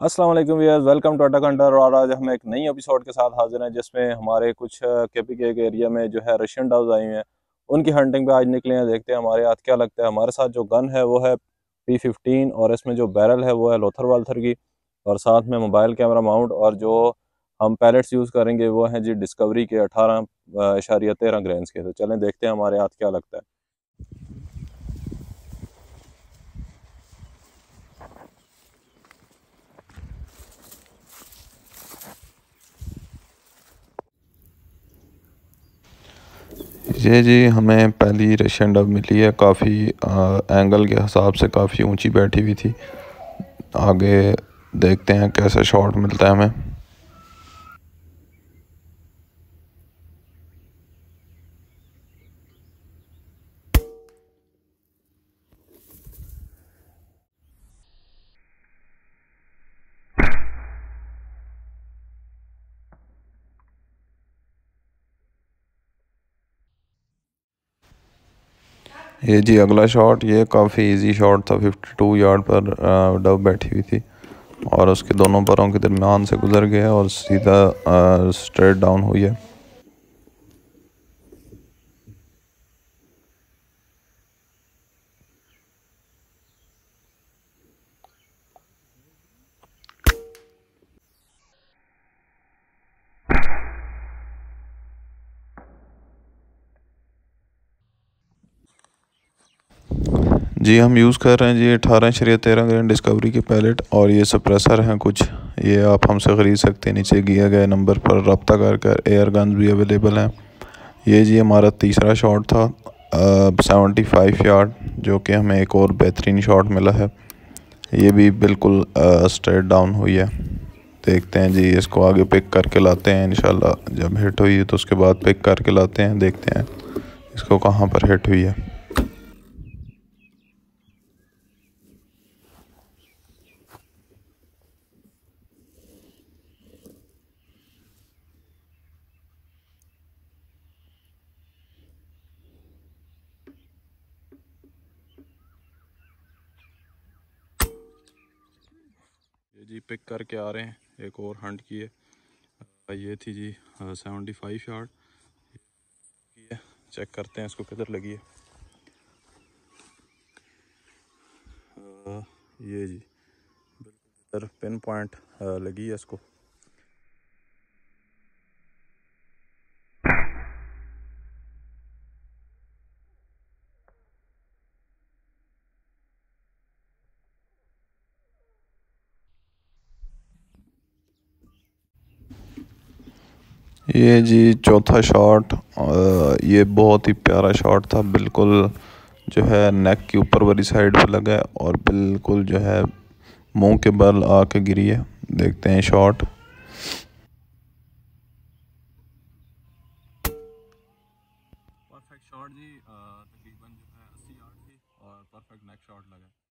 अस्सलाम वालेकुम viewers, welcome to अटक हंटर। और आज हम एक नई एपिसोड के साथ हाजिर हैं जिसमें हमारे कुछ केपीके के एरिया में जो है रशियन डव्स आई हुई हैं। उनकी हंटिंग पे आज निकले हैं। देखते हैं हमारे हाथ क्या लगता है। हमारे साथ जो गन है वो है P15 और इसमें जो बैरल है वो है लोथर वाल्थर की, और साथ में मोबाइल कैमरा माउंट। और जो हम पैलेट्स यूज़ करेंगे वो हैं जी डिस्कवरी के 18.13 ग्रेन्स के। तो चलें देखते हैं हमारे हाथ क्या लगता है। ये जी हमें पहली रशियन डब मिली है। काफ़ी एंगल के हिसाब से काफ़ी ऊंची बैठी हुई थी। आगे देखते हैं कैसा शॉट मिलता है हमें। ये जी अगला शॉट, ये काफ़ी इजी शॉट था। 52 यार्ड पर डब बैठी हुई थी और उसके दोनों पैरों के दरमियान से गुजर गया और सीधा स्ट्रेट डाउन हुई है। जी हम यूज़ कर रहे हैं जी 18.13 ग्रेन डिस्कवरी के पैलेट, और ये सप्रेसर हैं कुछ। ये आप हमसे ख़रीद सकते हैं नीचे दिए गए नंबर पर रब्ता कर एयर गन्स भी अवेलेबल हैं। ये जी हमारा तीसरा शॉट था 75 यार्ड, जो कि हमें एक और बेहतरीन शॉट मिला है। ये भी बिल्कुल स्ट्रेट डाउन हुई है। देखते हैं जी, इसको आगे पिक करके लाते हैं इंशाल्लाह। जब हिट हुई है तो उसके बाद पिक करके लाते हैं, देखते हैं इसको कहाँ पर हिट हुई है। ये जी पिक करके आ रहे हैं, एक और हंट की है। ये थी जी 75 यार्ड की है। चेक करते हैं इसको किधर लगी है। ये जी बिल्कुल इधर पिन पॉइंट लगी है इसको। ये जी चौथा शॉट, ये बहुत ही प्यारा शॉट था। बिल्कुल जो है नेक के ऊपर वाली साइड पे लगा है और बिल्कुल जो है मुंह के बल आके गिरी है। देखते हैं शॉट। परफेक्ट शॉट जी, तकरीबन जो है 80 यार्ड थी और परफेक्ट नेक शॉट लगा।